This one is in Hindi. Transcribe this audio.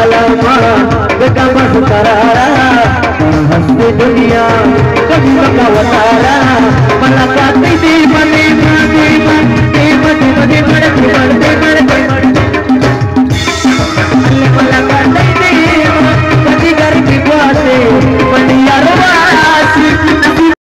लम्हा बेटा बस करारा हंसती दुनिया कभी बकावतारा मला काती दी बने बने बने बने बने बने बने बने बने